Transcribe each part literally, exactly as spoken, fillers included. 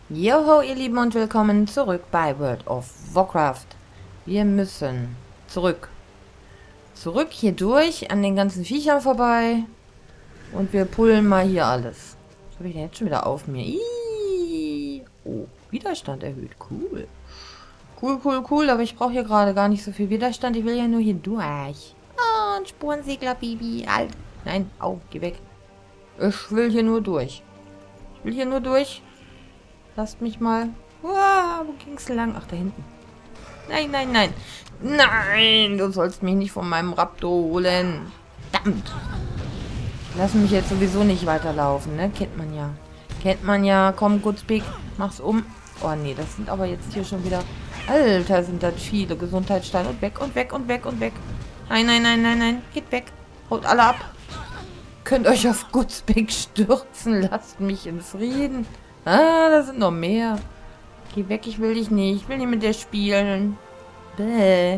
Joho, ihr Lieben, und willkommen zurück bei World of Warcraft. Wir müssen zurück. Zurück hier durch, an den ganzen Viechern vorbei. Und wir pullen mal hier alles. Was habe ich denn jetzt schon wieder auf mir? Iiii. Oh, Widerstand erhöht. Cool. Cool, cool, cool. Aber ich brauche hier gerade gar nicht so viel Widerstand. Ich will ja nur hier durch. Oh, ein Spurensegler, Baby. Alt. Nein, au, geh weg. Ich will hier nur durch. Ich will hier nur durch. Lasst mich mal. Wow, wo ging's lang? Ach, da hinten. Nein, nein, nein. Nein, du sollst mich nicht von meinem Raptor holen. Verdammt. Lass mich jetzt sowieso nicht weiterlaufen, ne? Kennt man ja. Kennt man ja. Komm, Goodspeak. Mach's um. Oh, nee, das sind aber jetzt hier schon wieder... Alter, sind das viele Gesundheitssteine. Und weg, und weg, und weg, und weg. Nein, nein, nein, nein, nein. Geht weg. Haut alle ab. Könnt euch auf Goodspeak stürzen. Lasst mich in Frieden. Ah, da sind noch mehr. Geh weg, ich will dich nicht. Ich will nicht mit dir spielen. Bäh.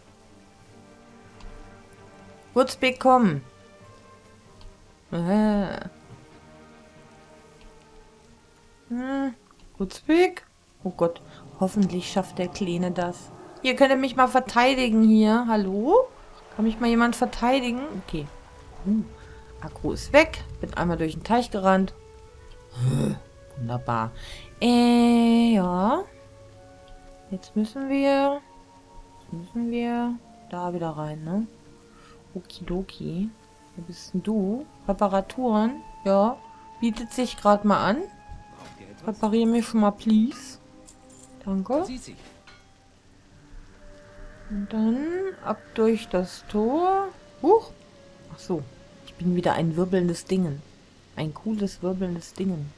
Goodspeak, komm. Ah. Hm. Goodspeak? Oh Gott, hoffentlich schafft der Kleine das. Hier, könnt ihr mich mal verteidigen hier. Hallo? Kann mich mal jemand verteidigen? Okay. Uh, Akku ist weg. Bin einmal durch den Teich gerannt. Wunderbar. Äh, ja. Jetzt müssen wir... Jetzt müssen wir da wieder rein, ne? Okidoki. Wer bist denn du? Reparaturen? Ja. Bietet sich gerade mal an. Reparier mich schon mal, please. Danke. Und dann ab durch das Tor. Huch. Ach so. Ich bin wieder ein wirbelndes Dingen. Ein cooles wirbelndes Dingen.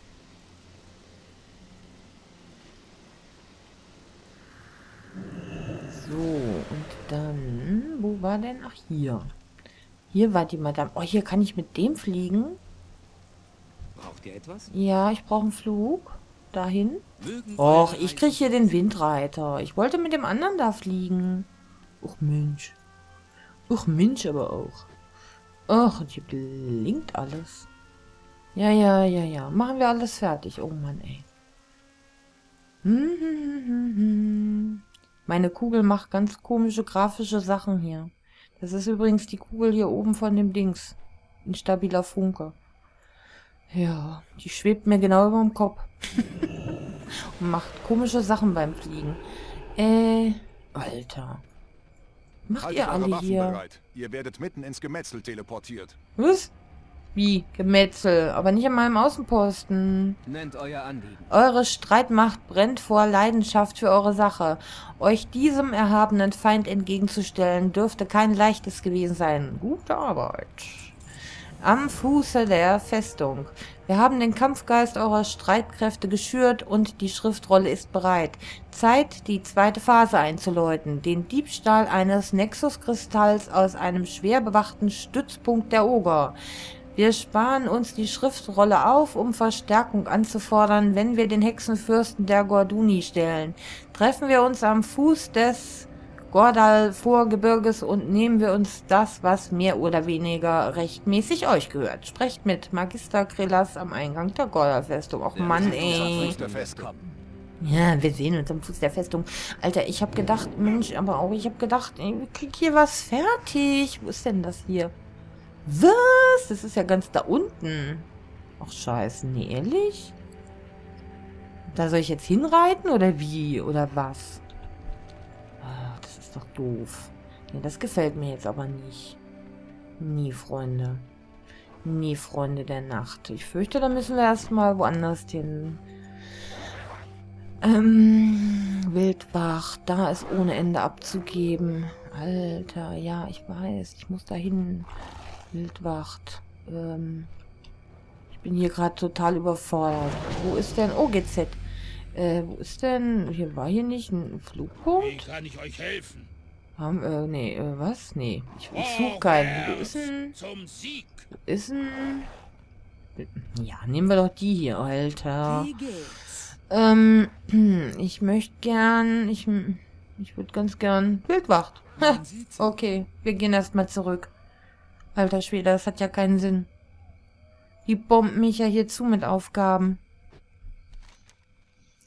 So, und dann... Wo war denn? Ach, hier. Hier war die Madame. Oh, hier kann ich mit dem fliegen. Braucht ihr etwas? Ja, ich brauche einen Flug. Dahin. Och, ich kriege hier den Windreiter. Ich wollte mit dem anderen da fliegen. Och, Mensch. Och, Mensch aber auch. Och, und hier blinkt alles. Ja, ja, ja, ja. Machen wir alles fertig. Oh Mann, ey. Hm, hm, hm, hm. Meine Kugel macht ganz komische grafische Sachen hier. Das ist übrigens die Kugel hier oben von dem Dings. Ein stabiler Funke. Ja, die schwebt mir genau über dem Kopf. Und macht komische Sachen beim Fliegen. Äh, Alter. Macht Haltet ihr alle eure Waffen hier? bereit. Ihr werdet mitten ins Gemetzel teleportiert. Was? Wie? Gemetzel. Aber nicht an meinem Außenposten. Nennt euer Anliegen. Eure Streitmacht brennt vor Leidenschaft für eure Sache. Euch diesem erhabenen Feind entgegenzustellen, dürfte kein leichtes gewesen sein. Gute Arbeit. Am Fuße der Festung. Wir haben den Kampfgeist eurer Streitkräfte geschürt und die Schriftrolle ist bereit. Zeit, die zweite Phase einzuläuten. Den Diebstahl eines Nexuskristalls aus einem schwer bewachten Stützpunkt der Oger. Wir sparen uns die Schriftrolle auf, um Verstärkung anzufordern, wenn wir den Hexenfürsten der Gorduni stellen. Treffen wir uns am Fuß des Gordal-Vorgebirges und nehmen wir uns das, was mehr oder weniger rechtmäßig euch gehört. Sprecht mit Magister Krillas am Eingang der Gordal-Festung. Och Mann, ey. Ja, wir sehen uns am Fuß der Festung. Alter, ich hab gedacht, Mensch, aber auch ich hab gedacht, ey, ich krieg hier was fertig. Wo ist denn das hier? Was? Das ist ja ganz da unten. Ach, scheiße. Nee, ehrlich? Da soll ich jetzt hinreiten oder wie? Oder was? Ach, das ist doch doof. Nee, das gefällt mir jetzt aber nicht. Nie, Freunde. Nie, Freunde der Nacht. Ich fürchte, da müssen wir erstmal woanders hin. Ähm, Wildwach. Da ist ohne Ende abzugeben. Alter, ja, ich weiß. Ich muss da hin. Wildwacht. Ähm, ich bin hier gerade total überfordert. Wo ist denn... Oh, G Z. Äh, wo ist denn... Hier war hier nicht ein Flugpunkt? Wie kann ich euch helfen? Haben, äh, nee, äh, was? Nee. Ich, ich suche keinen. Wo ist denn... Zum Sieg. Wo ist denn... Ja, nehmen wir doch die hier, Alter. Wie geht's? Ähm, ich möchte gern... Ich, ich würde ganz gern... Wildwacht. Ha, okay, wir gehen erstmal zurück. Alter Schwede, das hat ja keinen Sinn. Die bomben mich ja hier zu mit Aufgaben.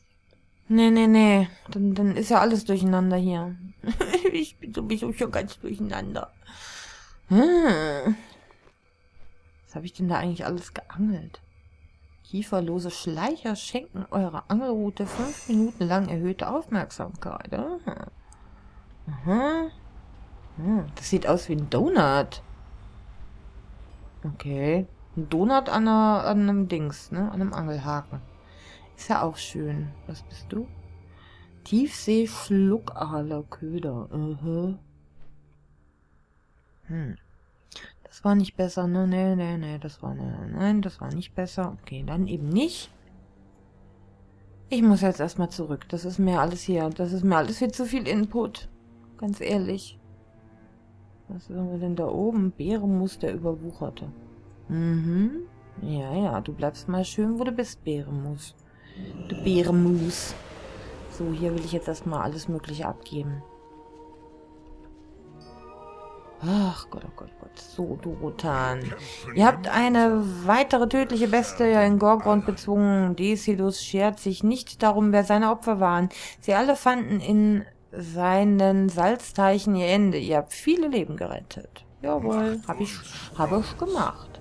Nee, nee, nee. Dann, dann ist ja alles durcheinander hier. Ich bin sowieso schon ganz durcheinander. Hm. Was habe ich denn da eigentlich alles geangelt? Kieferlose Schleicher schenken eurer Angelroute fünf Minuten lang erhöhte Aufmerksamkeit. Aha. Aha. Hm, das sieht aus wie ein Donut. Okay. Ein Donut an, einer, an einem Dings, ne? An einem Angelhaken. Ist ja auch schön. Was bist du? Tiefsee-Schluckaler-Köder. Uh-huh. Hm. Das war nicht besser, ne? Nee, nee, nee, das war, ne, nein, das war nicht besser. Okay, dann eben nicht. Ich muss jetzt erstmal zurück. Das ist mir alles hier. Das ist mir alles viel zu viel Input. Ganz ehrlich. Was haben wir denn da oben? Bärenmus, der überwucherte. Mhm. Ja, ja, du bleibst mal schön, wo du bist, Bärenmus. Du Bärenmus. So, hier will ich jetzt erstmal alles Mögliche abgeben. Ach Gott, oh Gott, oh Gott. So, du Rotan. Ihr habt eine weitere tödliche Bestie in Gorgrond bezwungen. Decidus schert sich nicht darum, wer seine Opfer waren. Sie alle fanden in seinen Salzteichen ihr Ende. Ihr habt viele Leben gerettet. Jawohl, habe ich, hab ich gemacht.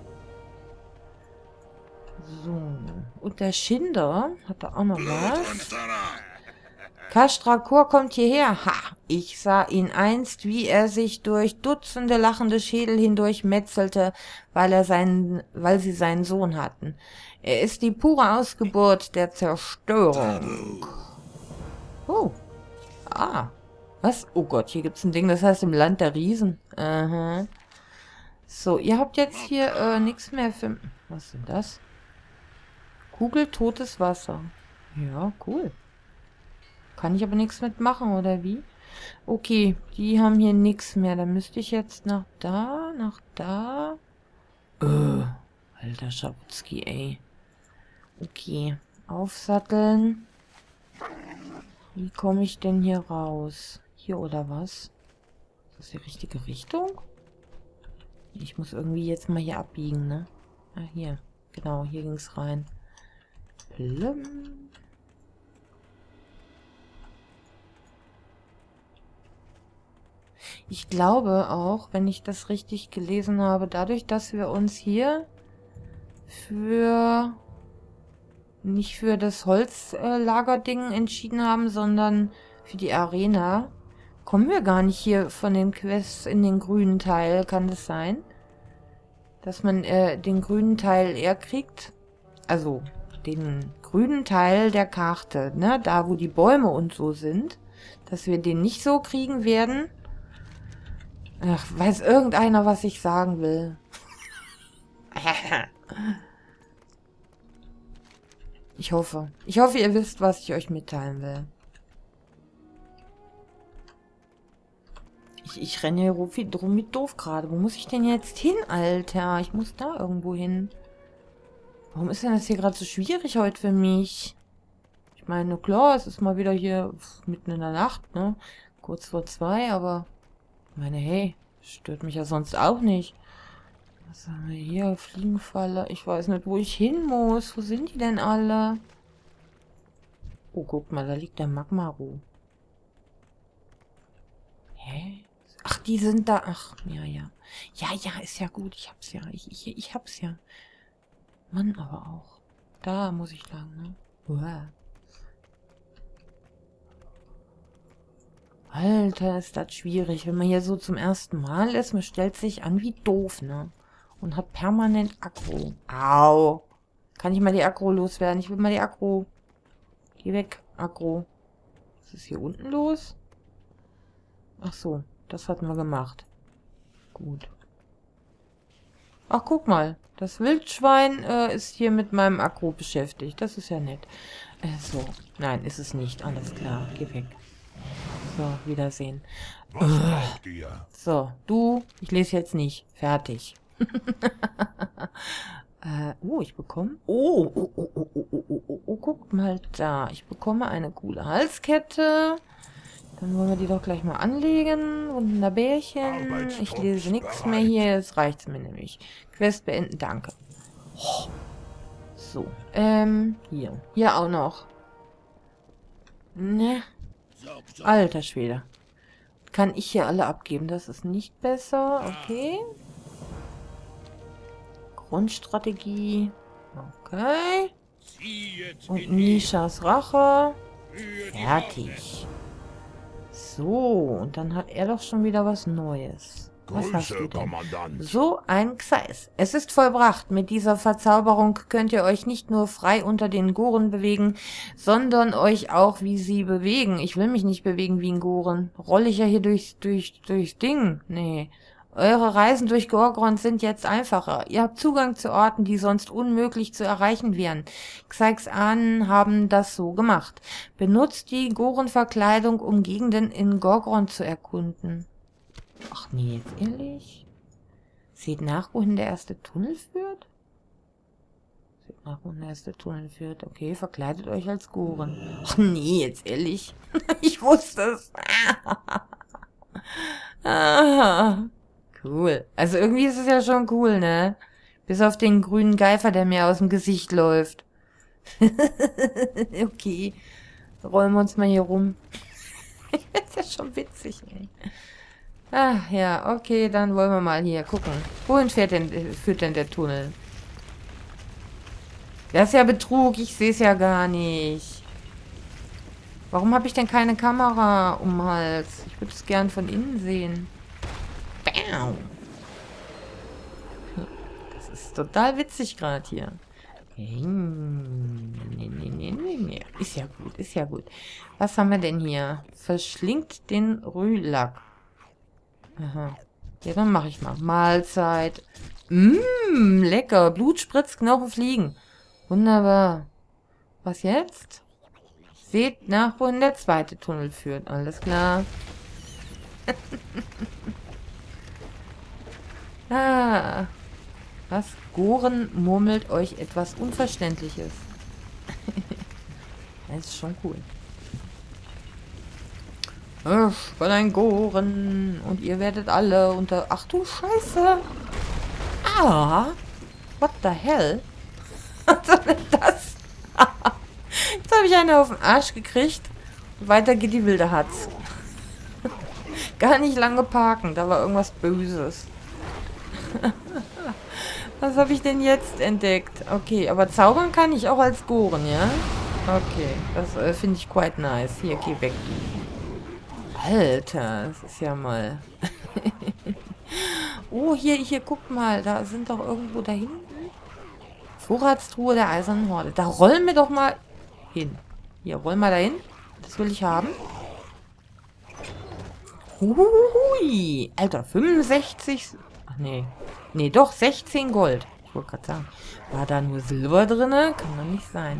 So. Und der Schinder hat da auch noch was. Kastrakor kommt hierher. Ha! Ich sah ihn einst, wie er sich durch Dutzende lachende Schädel hindurch metzelte, weil er seinen, weil sie seinen Sohn hatten. Er ist die pure Ausgeburt der Zerstörung. Oh. Ah. Was? Oh Gott, hier gibt's ein Ding, das heißt im Land der Riesen. Aha. So, ihr habt jetzt hier äh, nichts mehr für... Was ist denn das? Kugel totes Wasser. Ja, cool. Kann ich aber nichts mitmachen, oder wie? Okay, die haben hier nichts mehr. Dann müsste ich jetzt nach da, nach da. Äh, alter Schabutzki, ey. Okay, aufsatteln. Wie komme ich denn hier raus? Hier oder was? Ist das die richtige Richtung? Ich muss irgendwie jetzt mal hier abbiegen, ne? Ah, hier. Genau, hier ging es rein. Plum. Ich glaube auch, wenn ich das richtig gelesen habe, dadurch, dass wir uns hier für nicht für das Holzlagerding entschieden haben, sondern für die Arena, kommen wir gar nicht hier von den Quests in den grünen Teil. Kann das sein? Dass man äh, den grünen Teil eher kriegt? Also, den grünen Teil der Karte, ne? Da, wo die Bäume und so sind. Dass wir den nicht so kriegen werden. Ach, weiß irgendeiner, was ich sagen will? Ich hoffe. Ich hoffe, ihr wisst, was ich euch mitteilen will. Ich, ich renne hier drum mit doof gerade. Wo muss ich denn jetzt hin, Alter? Ich muss da irgendwo hin. Warum ist denn das hier gerade so schwierig heute für mich? Ich meine, klar, es ist mal wieder hier mitten in der Nacht, ne? Kurz vor zwei, aber... Ich meine, hey, stört mich ja sonst auch nicht. Was haben wir hier? Fliegenfalle. Ich weiß nicht, wo ich hin muss. Wo sind die denn alle? Oh, guck mal, da liegt der Magma-Ruh. Hä? Ach, die sind da. Ach, ja, ja. Ja, ja, ist ja gut. Ich hab's ja. Ich, ich, ich hab's ja. Mann, aber auch. Da muss ich lang, ne? Uah. Alter, ist das schwierig. Wenn man hier so zum ersten Mal ist, man stellt sich an wie doof, ne? Und hat permanent Aggro. Au. Kann ich mal die Aggro loswerden? Ich will mal die Aggro. Geh weg, Aggro. Was ist hier unten los? Ach so, das hatten wir gemacht. Gut. Ach, guck mal. Das Wildschwein äh, ist hier mit meinem Aggro beschäftigt. Das ist ja nett. Äh, so. Nein, ist es nicht. Alles klar. Geh weg. So, Wiedersehen. Was braucht ihr? So, du, ich lese jetzt nicht. Fertig. äh, oh, ich bekomme... Oh, oh, oh, oh, oh, oh, oh, oh, oh, guckt mal da. Ich bekomme eine coole Halskette. Dann wollen wir die doch gleich mal anlegen. Wunderbärchen. Ich lese nichts mehr hier. Jetzt reicht's mir nämlich. Quest beenden, danke. So, ähm, hier. Hier auch noch. Ne. Alter Schwede. Kann ich hier alle abgeben? Das ist nicht besser. Okay. Grundstrategie. Okay. Und Nishas Rache. Fertig. So, und dann hat er doch schon wieder was Neues. Was hast du denn? So ein Xeis. Es ist vollbracht. Mit dieser Verzauberung könnt ihr euch nicht nur frei unter den Goren bewegen, sondern euch auch wie sie bewegen. Ich will mich nicht bewegen wie ein Goren. Rolle ich ja hier durch, durch, durch Ding. Nee. Eure Reisen durch Gorgrond sind jetzt einfacher. Ihr habt Zugang zu Orten, die sonst unmöglich zu erreichen wären. Xaiks Ahnen haben das so gemacht. Benutzt die Gorenverkleidung, um Gegenden in Gorgrond zu erkunden. Ach nee, jetzt ehrlich? Seht nach, wohin der erste Tunnel führt? Seht nach, wohin der erste Tunnel führt. Okay, verkleidet euch als Goren. Ach nee, jetzt ehrlich? Ich wusste es. Ah, cool. Also irgendwie ist es ja schon cool, ne? Bis auf den grünen Geifer, der mir aus dem Gesicht läuft. Okay. Rollen wir uns mal hier rum. Das ist ja schon witzig, ey. Ach ja, okay, dann wollen wir mal hier gucken. Wohin fährt denn, führt denn der Tunnel? Das ist ja Betrug, ich sehe es ja gar nicht. Warum habe ich denn keine Kamera um den Hals? Ich würde es gern von innen sehen. Bam! Das ist total witzig gerade hier. Nee, nee, nee, nee, nee. Ist ja gut, ist ja gut. Was haben wir denn hier? Verschlingt den Rühlack. Aha. Ja, dann mache ich mal. Mahlzeit. Mmm, lecker. Blut spritzt, Knochen fliegen. Wunderbar. Was jetzt? Seht nach, wohin der zweite Tunnel führt. Alles klar. Ah. Was? Goren murmelt euch etwas Unverständliches. Das ist schon cool. Ich bin ein Goren und ihr werdet alle unter... Ach du Scheiße! Ah! What the hell? Was soll denn das? Jetzt habe ich eine auf den Arsch gekriegt. Weiter geht die wilde Hatz. Gar nicht lange parken, da war irgendwas Böses. Was habe ich denn jetzt entdeckt? Okay, aber zaubern kann ich auch als Goren, ja? Okay, das äh, finde ich quite nice. Hier, geh weg. Alter, das ist ja mal... Oh, hier, hier, guck mal. Da sind doch irgendwo da hinten Vorratstruhe der Eisernen Horde. Da rollen wir doch mal hin. Hier, rollen wir da hin. Das will ich haben. Hui. Alter, fünfundsechzig... Ach, nee. Nee, doch, sechzehn Gold. Ich wollte gerade sagen. War da nur Silber drin? Kann doch nicht sein.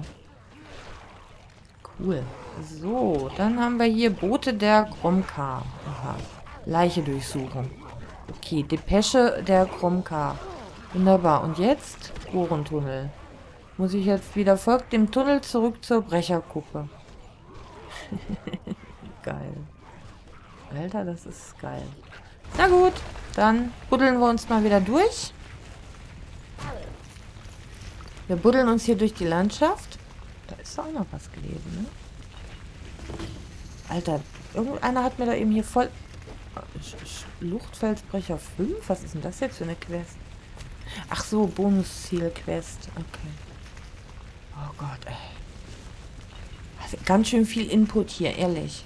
Cool. So, dann haben wir hier Boote der Gromkar. Aha. Leiche durchsuchen. Okay, Depesche der Gromkar. Wunderbar. Und jetzt Gorentunnel. Muss ich jetzt wieder folgt dem Tunnel zurück zur Brecherkuppe. Geil. Alter, das ist geil. Na gut, dann buddeln wir uns mal wieder durch. Wir buddeln uns hier durch die Landschaft. Da ist auch noch was gelesen, ne? Alter, irgendeiner hat mir da eben hier voll... Luchtfelsbrecher fünf? Was ist denn das jetzt für eine Quest? Ach so, Bonusziel-Quest. Okay. Oh Gott, ey. Also ganz schön viel Input hier, ehrlich.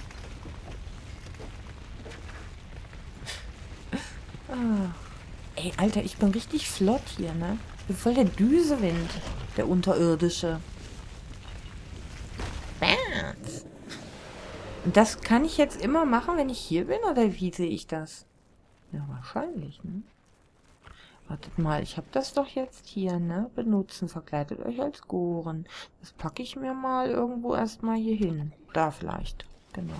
Ah. Ey, Alter, ich bin richtig flott hier, ne? Ich bin voll der Düsewind, der Unterirdische. Bams. Und das kann ich jetzt immer machen, wenn ich hier bin? Oder wie sehe ich das? Ja, wahrscheinlich, ne? Wartet mal, ich habe das doch jetzt hier, ne? Benutzen, verkleidet euch als Goren. Das packe ich mir mal irgendwo erstmal hier hin. Da vielleicht, genau.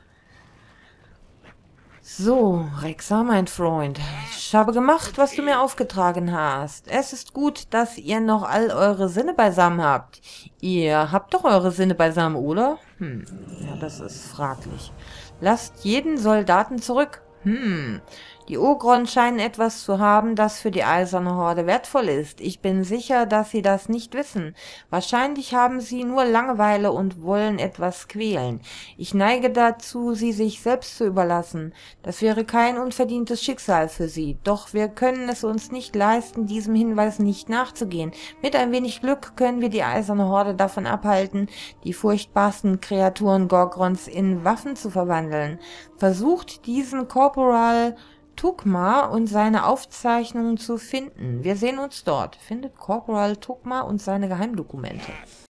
So, Rexa, mein Freund. Ich habe gemacht, was du mir aufgetragen hast. Es ist gut, dass ihr noch all eure Sinne beisammen habt. Ihr habt doch eure Sinne beisammen, oder? Hm, ja, das ist fraglich. Lasst jeden Soldaten zurück. Hm, Die Ogron scheinen etwas zu haben, das für die Eiserne Horde wertvoll ist. Ich bin sicher, dass sie das nicht wissen. Wahrscheinlich haben sie nur Langeweile und wollen etwas quälen. Ich neige dazu, sie sich selbst zu überlassen. Das wäre kein unverdientes Schicksal für sie. Doch wir können es uns nicht leisten, diesem Hinweis nicht nachzugehen. Mit ein wenig Glück können wir die Eiserne Horde davon abhalten, die furchtbarsten Kreaturen Gorgrons in Waffen zu verwandeln. Versucht diesen Corporal Tugma und seine Aufzeichnungen zu finden. Wir sehen uns dort. Findet Corporal Tugma und seine Geheimdokumente.